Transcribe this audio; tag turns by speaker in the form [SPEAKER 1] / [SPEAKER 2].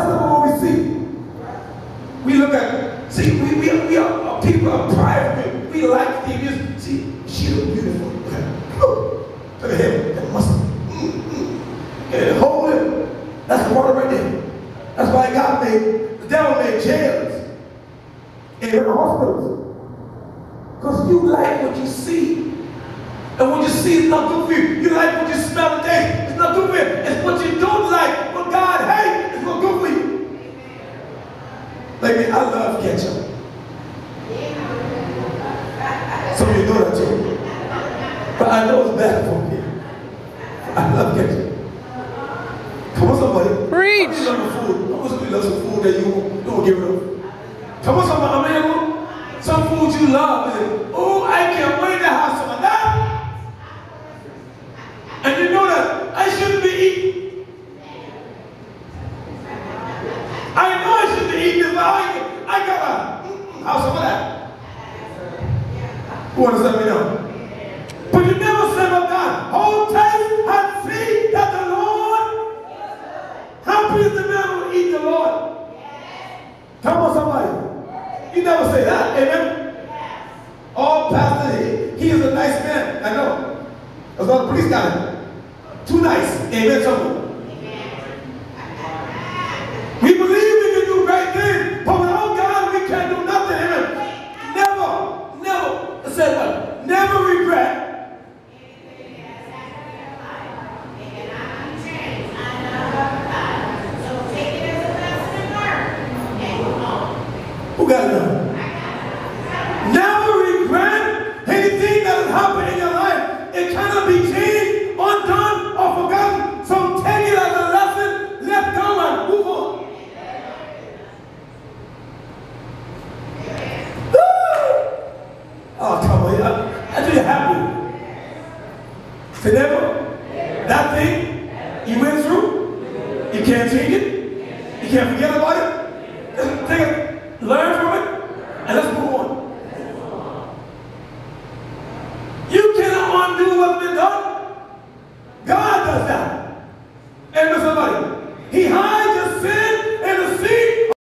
[SPEAKER 1] That's not what we see. We look at, see, we are people of pride. We like things. See, she look beautiful. Look at him, that muscle. And hold him. That's the water right there. That's why the devil made jails and hospitals. Because you like what you see. And what you see is not good for you. You like what you smell today. It's not good for you. It's what you don't like. What God hates is not good for you. Like me, I love ketchup. Some of you know that too. But I know it's bad for me. I love ketchup. Come on, somebody.
[SPEAKER 2] Preach.
[SPEAKER 1] I love food. Come on, somebody love some food that you don't get rid of. Come on, somebody. I mean, some food you love. Oh, I can't wait to have some of that. And you know that I shouldn't be eating. I know I shouldn't be eating this, but I gotta have some of that. Who wants to let me know? But you never say about God. Hold tight and see that the Lord, happy is the man who eats the Lord. Come on, somebody. You never say that, amen? Oh, Pastor, he is a nice man. I know. That's not a police guy. Too nice. Amen, someone. We believe we can do great things, but without God, we can't do nothing. Amen. Never, it says what? Never regret. Who got it now? Never regret anything that has happened in your life. It cannot be changed, undone, or forgotten. So take it as a lesson, let go and move on. Oh, come on. I feel happy. Say never. That thing you went through, you can't change it. You can't forget about it. Just take it, learn from it, and let's move on. You cannot undo what's been done.